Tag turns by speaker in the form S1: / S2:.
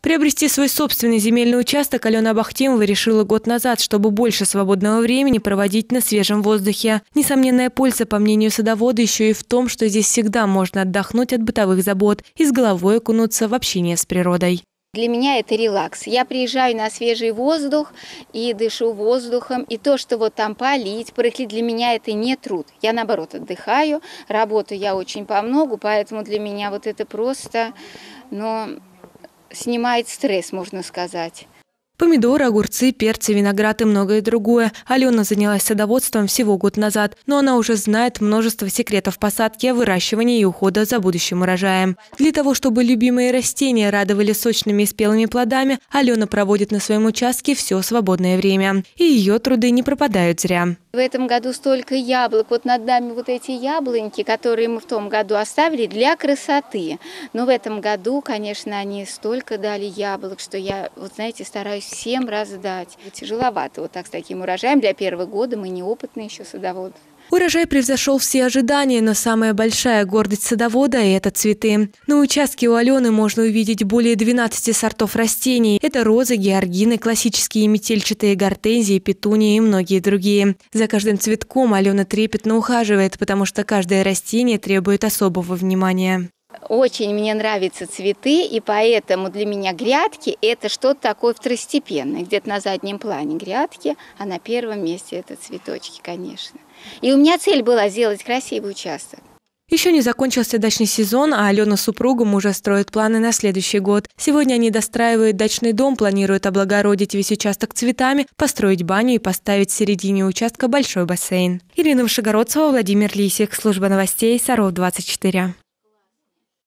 S1: Приобрести свой собственный земельный участок Алена Бахтимова решила год назад, чтобы больше свободного времени проводить на свежем воздухе. Несомненная польза, по мнению садовода, еще и в том, что здесь всегда можно отдохнуть от бытовых забот и с головой окунуться в общение с природой.
S2: Для меня это релакс. Я приезжаю на свежий воздух и дышу воздухом. И то, что вот там полить, порыхлить, для меня это не труд. Я, наоборот, отдыхаю. Работаю я очень по многу, поэтому для меня вот это просто, снимает стресс, можно сказать.
S1: Помидоры, огурцы, перцы, виноград и многое другое. Алена занялась садоводством всего год назад, но она уже знает множество секретов посадки, выращивания и ухода за будущим урожаем. Для того, чтобы любимые растения радовали сочными и спелыми плодами, Алена проводит на своем участке все свободное время. И ее труды не пропадают зря.
S2: В этом году столько яблок. Вот над нами вот эти яблоньки, которые мы в том году оставили для красоты. Но в этом году, конечно, они столько дали яблок, что я, стараюсь всем раздать. Тяжеловато вот так с таким урожаем. Для первого года мы неопытные еще садоводы.
S1: Урожай превзошел все ожидания, но самая большая гордость садовода – это цветы. На участке у Алены можно увидеть более 12 сортов растений. Это розы, георгины, классические метельчатые гортензии, петунии и многие другие. За каждым цветком Алена трепетно ухаживает, потому что каждое растение требует особого внимания.
S2: Очень мне нравятся цветы, и поэтому для меня грядки – это что-то такое второстепенное. Где-то на заднем плане грядки, а на первом месте это цветочки, конечно. И у меня цель была сделать красивый участок.
S1: Еще не закончился дачный сезон, а Алена с супругом уже строит планы на следующий год. Сегодня они достраивают дачный дом, планируют облагородить весь участок цветами, построить баню и поставить в середине участка большой бассейн. Ирина Вышегородцева, Владимир Лисик. Служба новостей Саров 24.